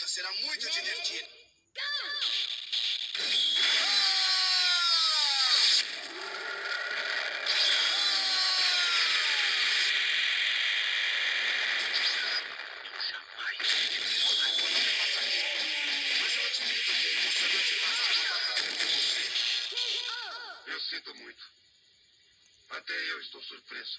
luta será muito divertida. Eu sinto muito. Até eu estou surpreso.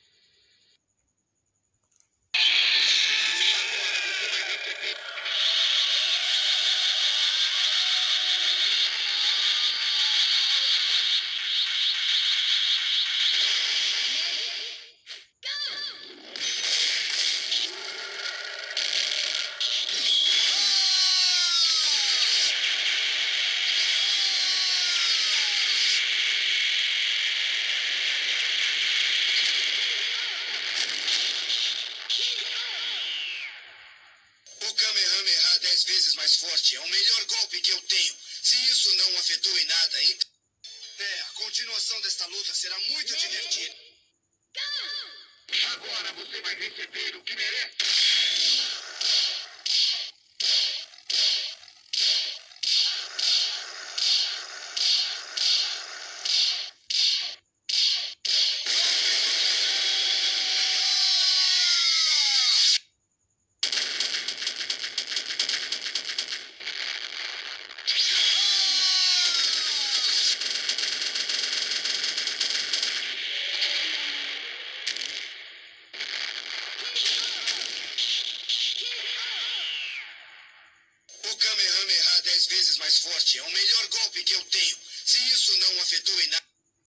O Kamehameha 10 vezes mais forte é o melhor golpe que eu tenho. Se isso não afetou em nada, então... a continuação desta luta será muito divertida. Agora você vai receber o que merece. O Kamehameha 10 vezes mais forte é o melhor golpe que eu tenho. Se isso não afetou em nada...